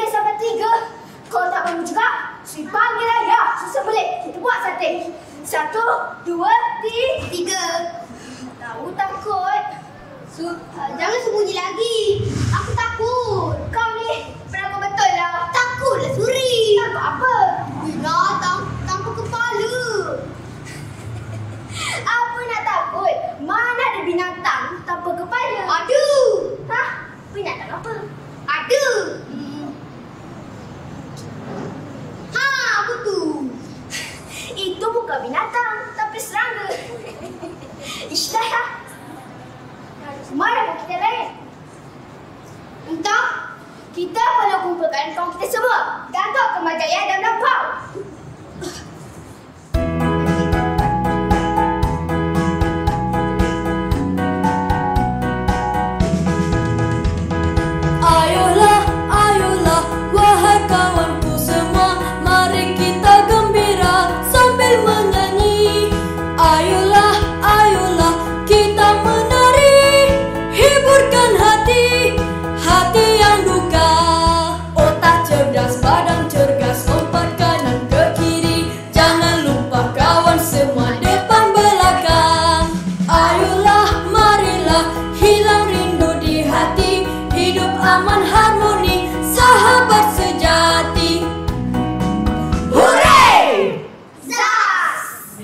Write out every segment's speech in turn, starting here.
sampai 3. Kalau tak bangun juga, Sri panggil ayah. Susah boleh. Kita buat sate. 1, 2, 3. Tahu takut. Jangan sembunyi lagi. Aku takut. Kau ni penakut betul lah. Takutlah Suri. Takut apa? Binatang tanpa kepala. Apa nak takut? Mana ada binatang tanpa kepala? Ada. Hah? Binatang apa? Ada. Apa tu? Itu bukan binatang, tapi serangga. Isytah. Mana pun kita lain? Entah. Kita perlu kumpulkan kaum kita semua. Gagak kemajaya dan nampau. Ayolah, ayolah, wahai kawanku semua, mari kita gembira sambil menyanyi. Ayolah, ayolah, kita menari, hiburkan hati, hati yang duka. Otak cerdas, badan cergas, lompat kanan ke kiri, jangan lupa kawan semua depan belakang. Ayolah, marilah, hilang rindu di hati, hidup aman harmoni, sahabat sejati. Hooray! Zas!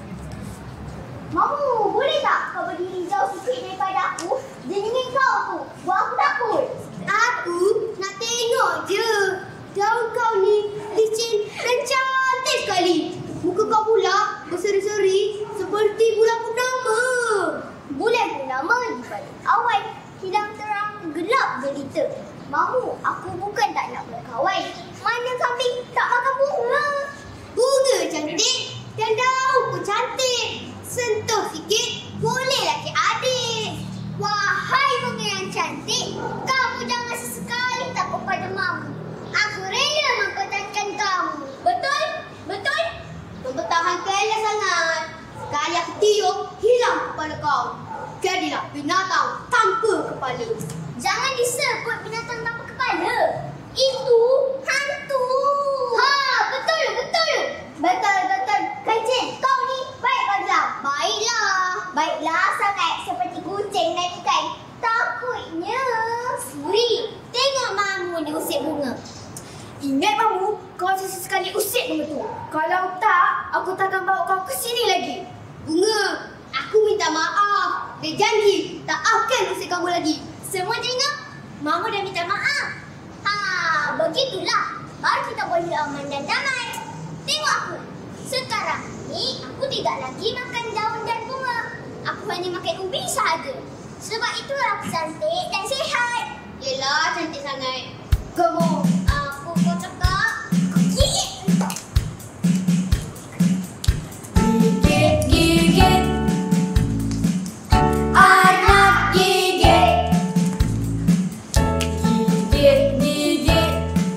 Mamu, boleh tak kau berdiri jauh sikit daripada aku? Jenengin kau tu, buat aku takut. Aku nak tengok je. Daun kau ni licin dan cantik sekali. Muka kau pula berseri-seri seperti bulan purnama. Bulan purnama di balik awan, hilang terang, gelap gelita. Mamu, aku bukan tak nak berkawan. Mana kambing tak makan bunga? Bunga cantik dan daun pun cantik. Sentuh sikit bolehlah cik adik. Wahai bunga yang cantik, kamu jangan sesekali takut pada mamu. Aku rela mengkotakkan kamu. Betul? Betul? Mempertahankanlah sangat. Sekali aku tiup, hilang kepala kau. Jadilah binatang tanpa kepala. Jangan disebut binatang tanpa kepala. Itu hantu. Ha, betul, betul. Betul. Kancil, kau ni baik kau bilang. Baiklah. Baiklah sangat seperti kucing dan ikan. Takutnya. Suri, tengok mamu ni usik bunga. Ingat mamu, kau sesekali usik bunga tu. Kalau tak, aku takkan bawa kau ke sini lagi. Bunga, aku minta maaf. Dia janji tak akan usik kamu lagi. Semua tengok, mamu dah minta maaf. Ha, begitulah. Baru kita boleh aman dan damai. Tengok aku. Sekarang ni, aku tidak lagi makan daun dan bunga. Aku hanya makan ubi sahaja. Sebab itulah aku cantik dan sihat. Yelah, cantik sangat. Kamu, aku kau cakap. Aku gigit. Gigit, gigit, anak gigit. Gigit, gigit,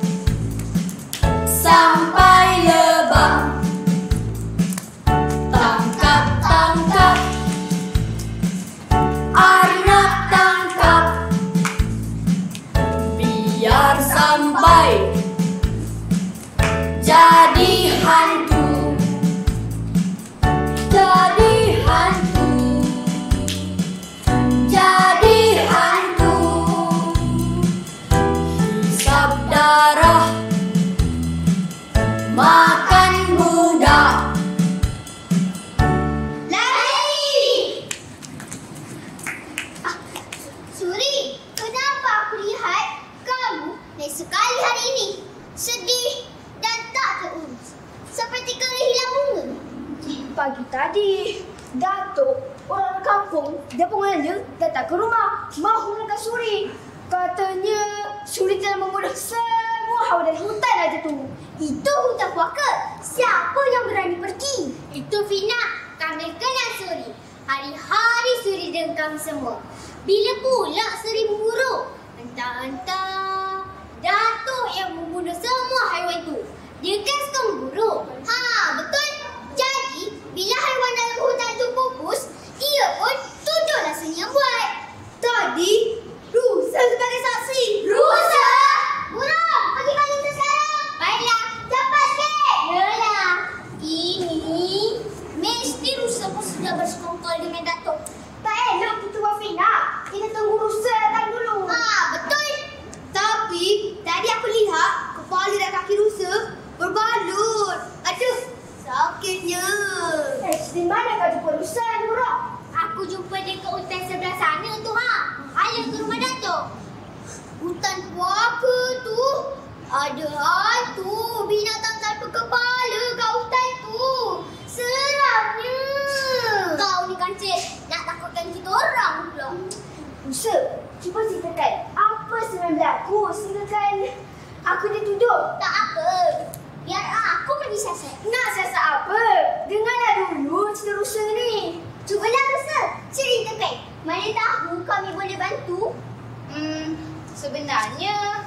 sampai lebam. Tangkap, tangkap, anak tangkap. Biar sampai jadi hantu. Jadi hantu. Jadi hantu. Hisap darah, makan budak. Lari! Suri, kenapa aku lihat kamu naik sekali hari ini? Sedih dan tak terurus. Seperti kehilangan bunga. Pagi tadi, Datuk, orang kampung, dia pengaja datang ke rumah mahu dengan Suri. Katanya Suri telah membunuh semua hawa dari hutan aja tu. Itu hutan puaka. Siapa yang berani pergi? Itu Fina. Kami kenal Suri. Hari-hari Suri dengan kami semua. Bila pula Suri memburu? Entah-entah. Datuk yang membunuh semua haiwan tu. Dia kan suka memburu. Ha, betul. Jadi, bila haiwan dalam hutan tu pupus, ia pun tunjuklah Suri yang buat. Tadi, Rusa sebagai saksi. Rusa! Burung, pergi Ada hantu binatang tanpa kepala kat hutan tu. Seramnya. Kau ni kancil, nak takutkan kita orang pula. Rusa, cuba ceritakan apa sebenarnya berlaku sehinggakan aku dituduh. Tak apa. Biar aku menisiasat. Nak siasat apa? Dengarlah dulu cerita Rusa ni. Cubalah Rusa, ceritakan. Mana tahu kami boleh bantu. Sebenarnya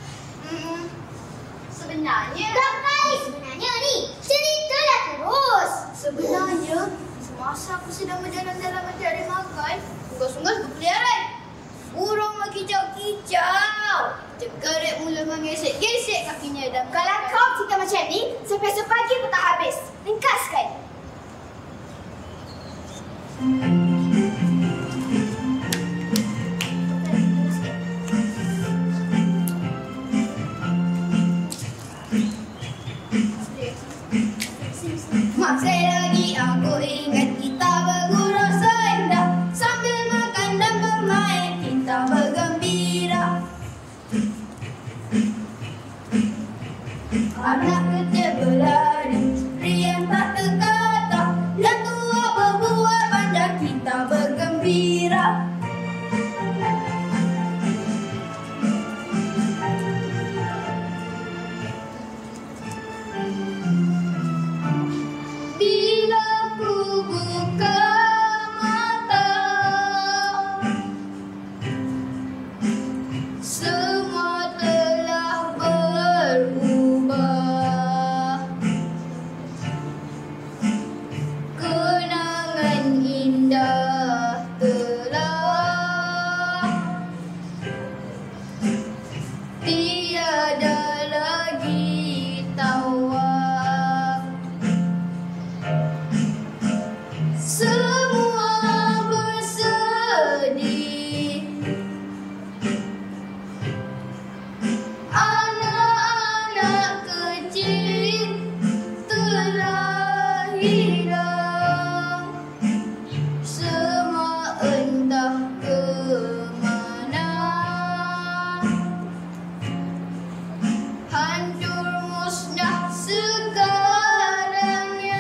Tak kali sebenarnya ni. Ceritalah terus. Sebenarnya, semasa aku sedang berjalan dalam mencari makan, unggas-unggas berkeliaran. Burung berkicau-kicau. Cekarik mula menggesek-gesek kakinya dan kalau kau cerita macam ni, sampai sepagi pun tak habis. Ringkaskan. Masih lagi aku ingat kita bergurau seindah, sambil makan dan bermain kita bergembira. Anak kecil berlari, riang tak terkata, dan tua berbuat panjang kita bergembira. Bila ku buka mata, semua telah berubah. Kenangan indah telah tiada lagi tawar. Semua bersedih, anak-anak kecil telah hilang, semua entah ke mana. Hancur musnah segalanya.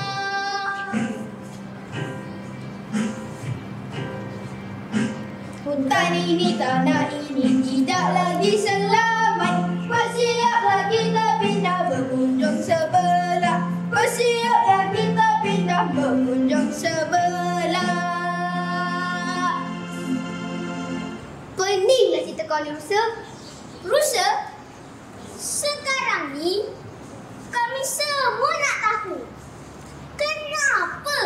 Hutan ini, tanah ini tidak lagi selamat. Bersiaplah kita pindah berkunjung sebelah. Bersiaplah kita pindah berkunjung sebelah. Peninglah cerita kau ni Rusa. Rusa, sekarang ni kami semua nak tahu kenapa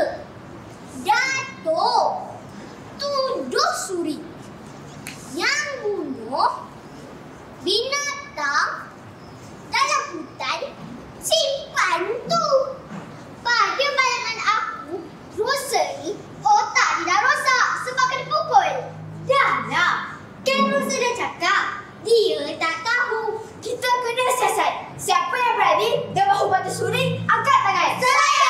Datuk tuduh Suri yang bunuh binatang dalam hutan simpan tu. Pada bayangan aku, Rusa ni otak dia dah rosak sebab kena pukul. Dah lah, kan Rusa dah cakap dia tak tahu. Kita kena siasat. Siapa yang berani dan mahu bantu Suri, angkat tangan. Saya!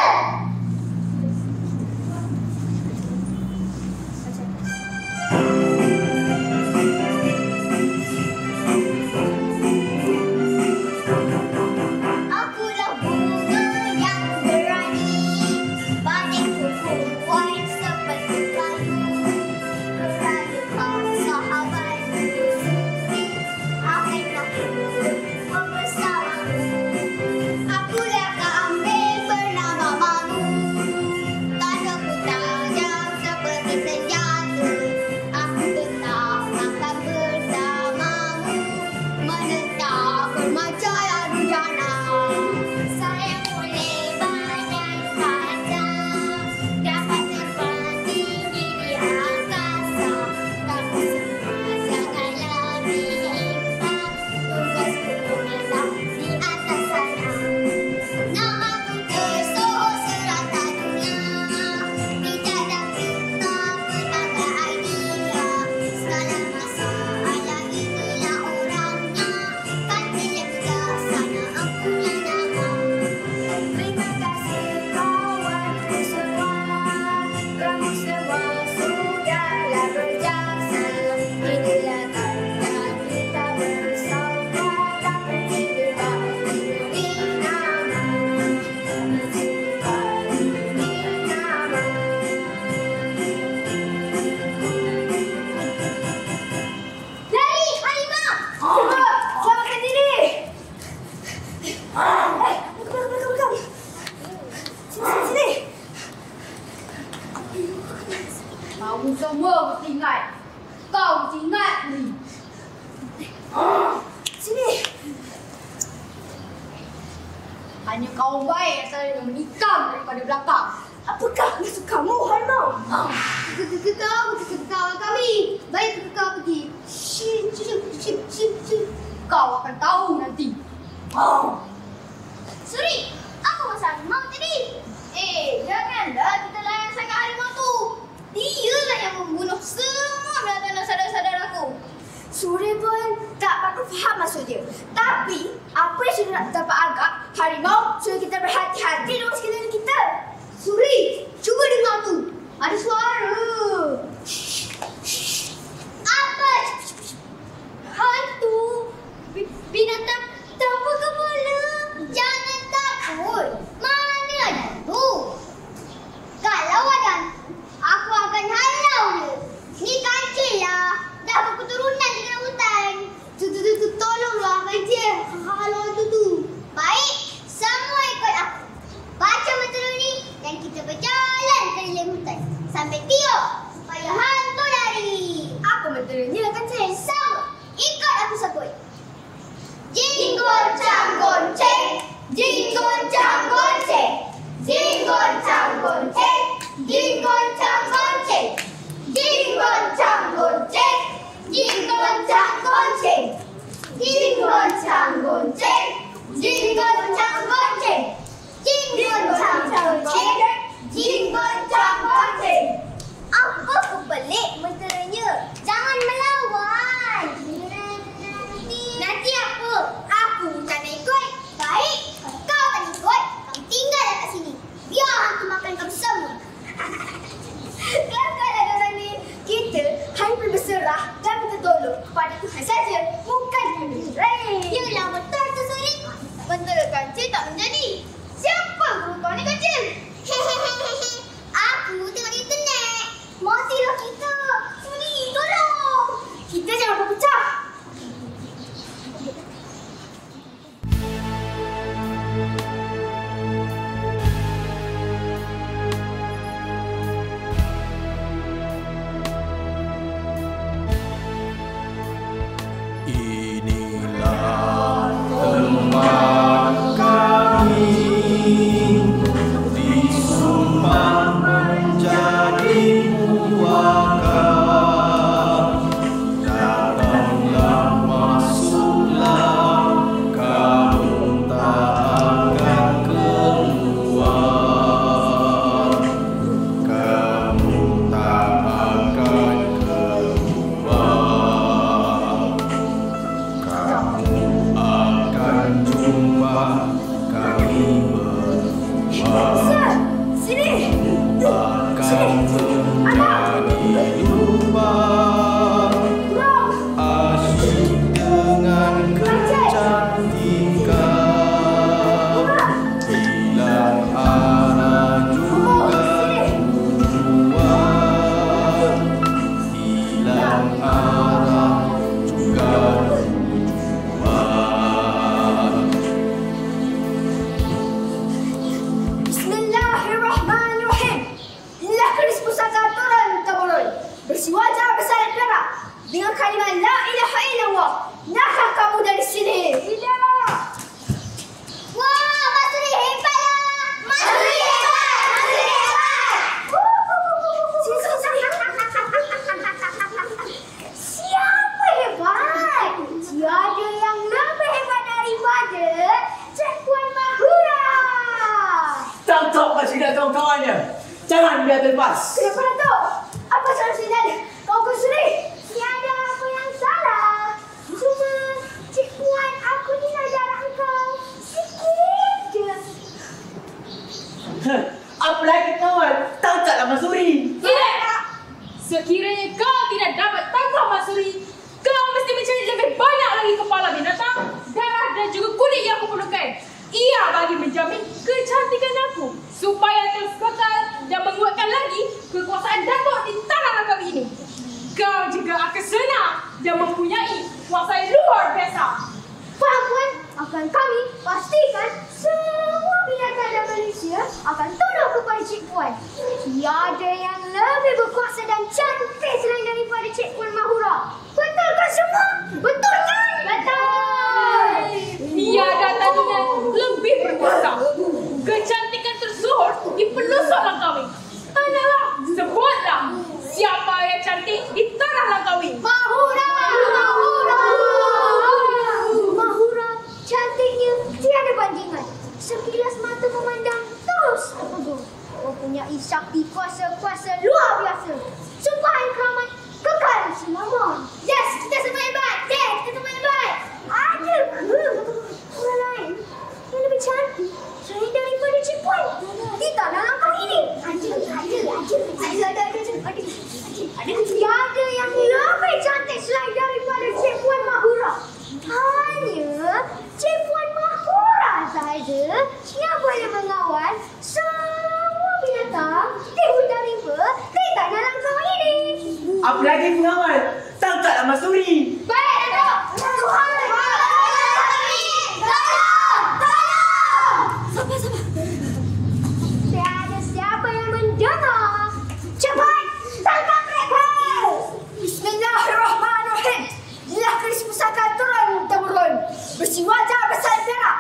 Akulah bunga yang berani, badanku kuat seperti kayu. Kerana kau sahabatku Suri, akan aku bersamamu. Akulah Hanya kaum baik yang menikam daripada belakang. Apakah maksud kamu, harimau? Kau kami. Baik kau pergi. Kau akan tahu nanti. Suri, apa masalah harimau tadi? Janganlah kita layan sangat harimau tu. Dialah yang membunuh semua binatang dan saudara-saudaraku. Suri pun tak patut faham maksud dia. Tapi, apa yang sudah dapat agak, harimau suruh kita berhati-hati dengan sekeliling kita. Suri, cuba dengar tu. Ada suara. Apa? Hantu. Binatang tanpa kepala. Jangan takut. Mana ada tu? Kalau ada hantu, aku akan halau dia. Ni kancil lah. Dah berketurunan dengan hutan. Tolonglah kancil. Halau hantu tu. Baik, semua ikut aku. Baca mentera ni dan kita berjalan keliling hutan sampai tiup supaya hantu lari. Apa menteranya kancil? Sama, ikut aku sebut. Jinggoncang gonceng, jinggoncang gonceng, jinggoncang gonceng, jinggoncang gonceng, jinggoncang gonceng, jinggoncang gonceng, jinggoncang gonceng, jinggoncang gonceng, jinggoncang gonceng, jinggoncang gonceng. Apa kebelik menteranya? Jangan melawan. Nanti apa? Aku tak nak ikut. Baik, kau tak ikut, kau tinggallah kat sini. Biar hantu makan kau semua. Kelakarlah orang ni. Kita hanya berserah dan minta tolong kepada Tuhan saja. Bukan menyerai. Yalah betul tu Suri. Mentera kancil tak menjadi. Siapa guru kau ni kancil? Aku tengok di internet. Matilah kita. Suri, tolong. Kita jangan berpecah. Inilah teman kami disumpah menjadi puaka. Datanglah masuklah, kamu tak akan keluar. Kamu tak akan keluar. Kamu akan jumpa kami berdua. Sini. Akan menjadi lubang asyik dengan kecantikan. Hilang arah juga tujuan. Hilang arah juga tujuan. Bismillahirrahmanirrahim. Inilah keris pusaka turun-temurun. Bersiwajah bersalat perak dengan kalimat La ilaha illallah. Naklah kamu dari sini. Tidak. Wah, Mak Suri hebatlah. Mak Suri hebat. Mak Suri hebat. Siapa hebat? Tiada yang lebih hebat daripada Cik Puan Mahura. Tangkap masih dah kawan-kawannya. Jangan biar terlepas. Kenapa Datuk? Apa salah sinar kau ke sini? Tiada apa yang salah. Cuma Cik Puan, aku ni nak jarak engkau sikit je. Apa lagi kawan? Tangkaplah Masuri. Tidak! Sekiranya kau tidak dapat tangkap Masuri, kau mesti mencari lebih banyak lagi kepala binatang, darah dan juga kulit yang aku perlukan. Ia bagi menjamin kecantikan aku supaya terus kekal dan menguatkan lagi kekuasaan Datuk di tanah langkah ini. Kau juga akan senang dan mempunyai kuasa yang luar biasa. Faham Puan? Akan kami pastikan semua binatang dan manusia akan tunduk kepada Cik Puan. Tiada yang lebih berkuasa dan cantik selain daripada Cik Puan Mahura. Betul kan semua? Betul kan? Betul! Tiada tandingan lebih berkuasa. mempunyai sakti kuasa-kuasa luar biasa. Sumpah yang keramat kekal selama. Yes, kita semua hebat. Yes, kita semua hebat. Ada ke orang lain yang lebih cantik selain daripada Cik Puan di tanah langkah ini? Tiada yang lebih cantik selain daripada Cik Puan Mahura. Hanya Cik Puan Mahura sahaja yang boleh mengawal semua binatang di hutan rimba di tanah langkah ini. Apa lagi pengawal? Tangkaplah Mas Suri. Baik, Datuk. Tuhan. Tiada siapa yang mendengar. Cepat tangkap mereka. Bismillahirrahmanirrahim. Inilah keris pusaka turun-temurun. Besi wajah besar perak.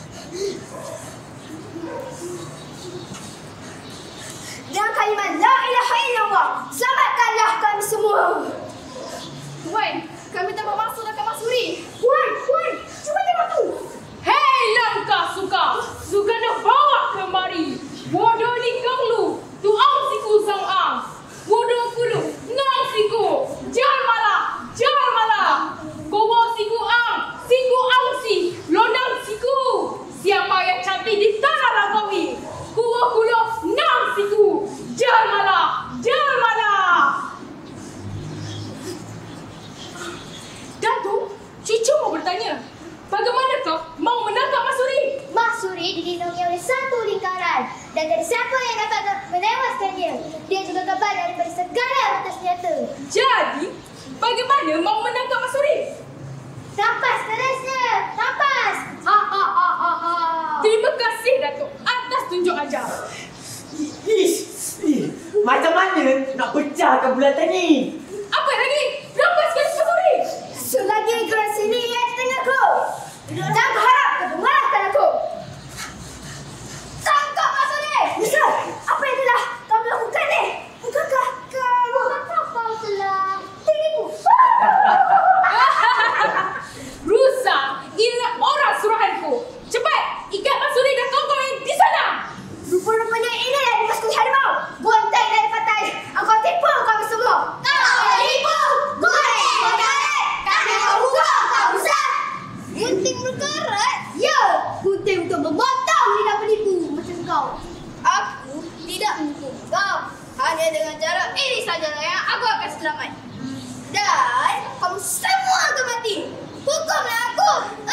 Dan kalimat La ilaha illallah. Selamatkanlah kami semua. Tuan, kami tak bermaksud nak Mas Suri. Puan, cuba tengok tu. Hei langkah suka nak bawa kemari. Bodoh ni kanglu, tu ang siku sang ang. Bodoh kulu, nang siku. Jangan malah. Kowo siku ang si, lonang siku. Siapa yang cantik di tanah langkawi? Kowo kulu, nang siku. Jangan malah. Datuk, cucu mau bertanya. Bagaimanakah mau menangkap Mas Suri? Mas Suri dilindungi oleh satu lingkaran dan tidak ada siapa yang dapat menewaskannya. Dia juga kebal daripada segala mata senjata. Jadi, bagaimana mau menangkap Mas Suri? Rampas terusnya. Rampas. Terima kasih Datuk atas tunjuk ajar. Macam mana nak pecahkan bulatan ni? Apa lagi? Lepaskan Mas Suri. Selagi keras ini ia di tengahku. Jangan harap kau mengalahkan aku. Tangkap Mas Suri. Misal, apa yang telah kau lakukan ni? Bukankah kau Kau telah tipu. Rusa, inilah orang suruhanku. Cepat, ikat Mas Suri dan kawan-kawan yang di sana. rupa-rupanya ini yang dimasuki harimau? Gontai dari pantai. Engkau tipu kami semua. Kau tipu. Gunting berkarat. Kami kau buka. Kau usah. Gunting berkarat? Ya, gunting untuk memotong lidah penipu macam kau. Aku tidak menipu kau. Hanya dengan cara ini sajalah yang aku akan selamat. Dan kamu semua akan mati. Hukumlah aku.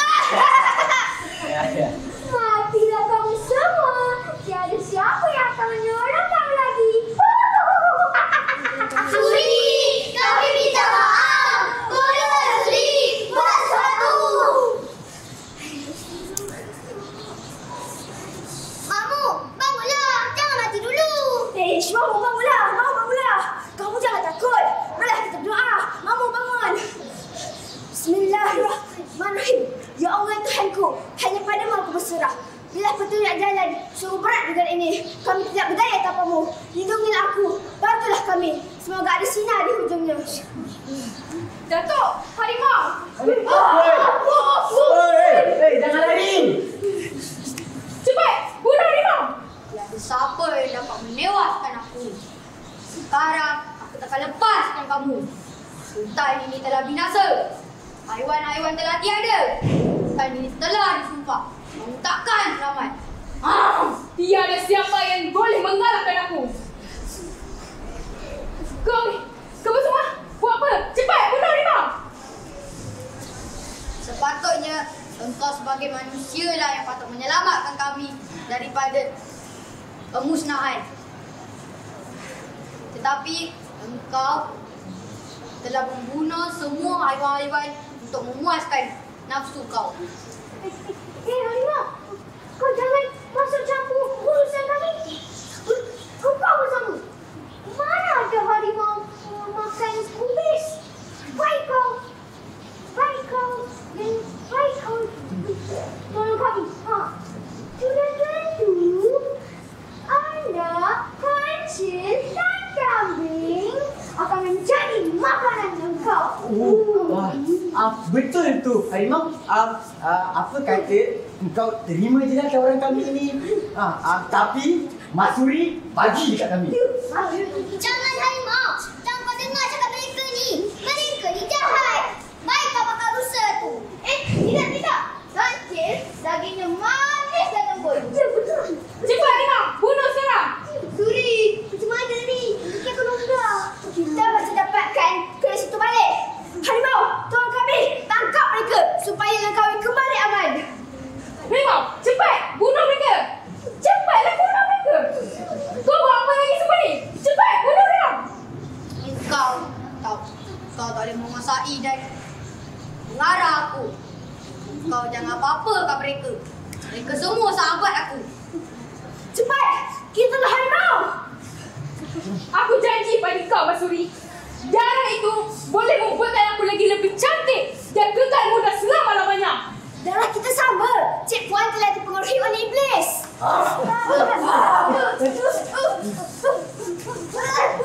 Ya. Matilah kamu semua. Tiada siapa yang akan menolong kamu lagi. Suri, kami minta maaf. Boleh Suri, buat sesuatu. Mamu, bangunlah. Jangan mati dulu. Mamu bangunlah. Kamu jangan takut. Malah kita berdoa. Mamu bangun. Bismillahirrahmanirrahim. Ya Allah Tuhanku, hanya padamu aku berserah. Bila petunjuk jalan sungguh berat negara ini, kami tidak berdaya tanpamu. Lindungilah aku, bantulah kami. Semoga ada sinar di hujungnya. Datuk, harimau. Hei, jangan lari. Cepat, bunuh harimau. Tiada siapa yang dapat menewaskan aku. Sekarang aku takkan lepaskan kamu. Hutan ini telah binasa. Haiwan-haiwan telah tiada. Hutan ini telah disumpah. Kamu takkan selamat. Tiada siapa yang boleh mengalahkan aku. Kau semua buat apa? Cepat, bunuh harimau. Sepatutnya engkau sebagai manusia lah yang patut menyelamatkan kami daripada pemusnahan. Tetapi engkau telah membunuh semua haiwan-haiwan untuk memuaskan nafsu kau. Harimau, kau jangan masuk campur urusan kami. Kau bersama. Mana ada harimau makan kubis? Baik kau. Tolong kami. Sudah tentu anda, kancil dan kambing akan menjadi makanan engkau. Betul tu harimau. Apa kata engkau terima je lah tawaran kami ini. Tapi Masuri, bagi dekat kami. Jangan harimau. Jangan kau dengar cakap mereka ni. Mereka ni jahat. Baik kau makan rusa tu. Tidak. Kancil, dagingnya manis dan lembut. Ya, betul. Cepat harimau, bunuh sekarang. Suri, macam mana ni? Kita kena mudah. Kita masih dapatkan keris itu balik. Harimau, tolong kami tangkap mereka supaya langkawi kembali aman. Harimau, cepat bunuh mereka. Cepatlah bunuh mereka. Kau buat apa lagi semua ni? Cepat bunuh dia. Kau tak boleh menguasai dan mengarah aku. Kau jangan apa-apa kat mereka. Mereka semua sahabat aku. Cepat, kita lah harimau. Aku janji pada kau, Masuri. Darah itu boleh membuatkan aku lagi lebih cantik dan kekal muda selama-lamanya. Darah kita sama. Cik Puan telah dipengaruhi oleh iblis.